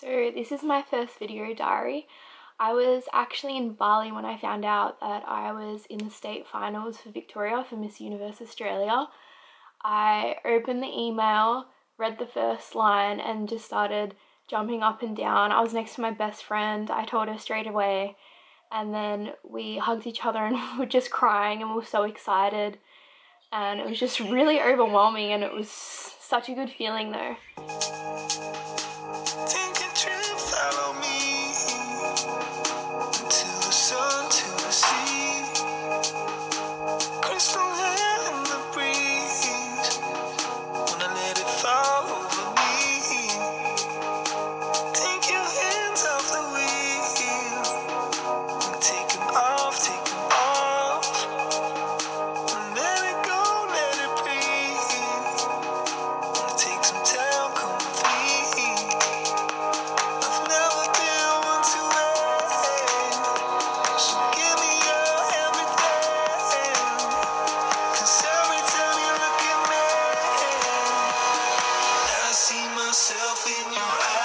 So this is my first video diary. I was actually in Bali when I found out that I was in the state finals for Victoria for Miss Universe Australia. I opened the email, read the first line and just started jumping up and down. I was next to my best friend. I told her straight away and then we hugged each other and we were just crying and we were so excited, and it was just really overwhelming and it was such a good feeling though. Myself in your eyes.